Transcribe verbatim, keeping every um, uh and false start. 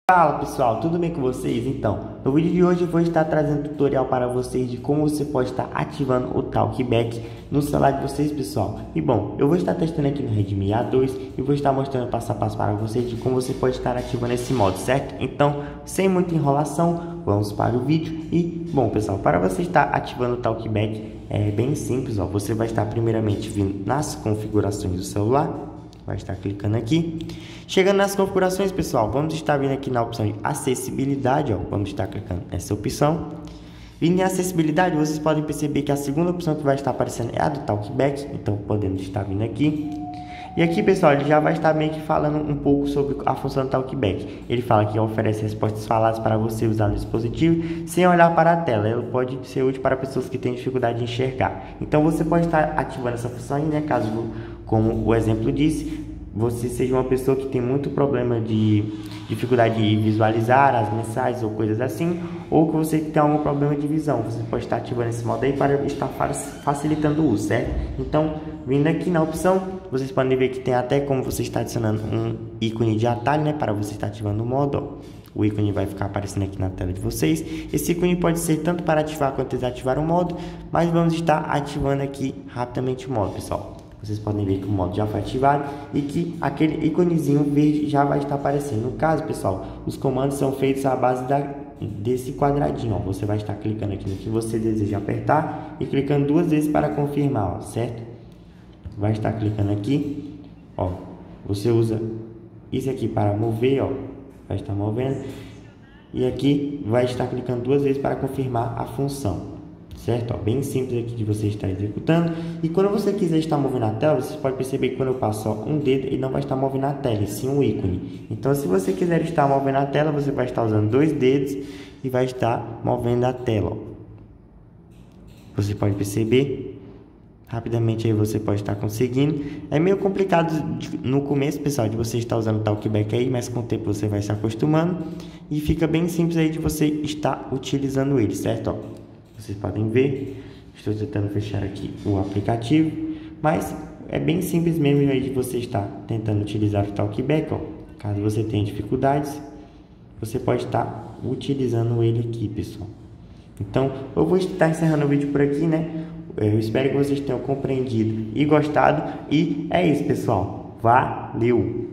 Fala pessoal, tudo bem com vocês? Então, no vídeo de hoje eu vou estar trazendo um tutorial para vocês de como você pode estar ativando o Talkback no celular de vocês, pessoal. E bom, eu vou estar testando aqui no Redmi A dois e vou estar mostrando passo a passo para vocês de como você pode estar ativando esse modo, certo? Então, sem muita enrolação, vamos para o vídeo. E bom pessoal, para você estar ativando o Talkback é bem simples, ó. Você vai estar primeiramente vindo nas configurações do celular. Vai estar clicando aqui. Chegando nas configurações, pessoal, vamos estar vindo aqui na opção de acessibilidade, ó. Vamos estar clicando nessa opção. Vindo em acessibilidade, vocês podem perceber que a segunda opção que vai estar aparecendo é a do Talkback. Então, podemos estar vindo aqui. E aqui, pessoal, ele já vai estar meio que falando um pouco sobre a função do Talkback. Ele fala que oferece respostas faladas para você usar no dispositivo sem olhar para a tela. Ela pode ser útil para pessoas que têm dificuldade de enxergar. Então, você pode estar ativando essa função aí, né? Caso, como o exemplo disse, você seja uma pessoa que tem muito problema de dificuldade de visualizar as mensagens ou coisas assim, ou que você tem algum problema de visão, você pode estar ativando esse modo aí para estar facilitando o uso, certo? Então, vindo aqui na opção, vocês podem ver que tem até como você está adicionando um ícone de atalho, né, para você estar ativando o modo, ó. O ícone vai ficar aparecendo aqui na tela de vocês. Esse ícone pode ser tanto para ativar quanto desativar o modo, mas vamos estar ativando aqui rapidamente o modo, pessoal. Vocês podem ver que o modo já foi ativado e que aquele íconezinho verde já vai estar aparecendo. No caso, pessoal, os comandos são feitos à base da, desse quadradinho, ó. Você vai estar clicando aqui no que você deseja apertar e clicando duas vezes para confirmar, ó, certo? Vai estar clicando aqui, ó. Você usa isso aqui para mover, ó. Vai estar movendo. E aqui vai estar clicando duas vezes para confirmar a função. Certo? Ó, bem simples aqui de você estar executando. E quando você quiser estar movendo a tela, você pode perceber que quando eu passo só um dedo, ele não vai estar movendo a tela, e sim um ícone. Então, se você quiser estar movendo a tela, você vai estar usando dois dedos e vai estar movendo a tela, ó. Você pode perceber rapidamente aí, você pode estar conseguindo. É meio complicado no começo, pessoal, de você estar usando o Talkback aí, mas com o tempo você vai se acostumando e fica bem simples aí de você estar utilizando ele, certo? Ó, vocês podem ver, estou tentando fechar aqui o aplicativo, mas é bem simples mesmo aí de você estar tentando utilizar o Talkback, ó. Caso você tenha dificuldades, você pode estar utilizando ele aqui, pessoal. Então, eu vou estar encerrando o vídeo por aqui, né? Eu espero que vocês tenham compreendido e gostado. E é isso, pessoal. Valeu!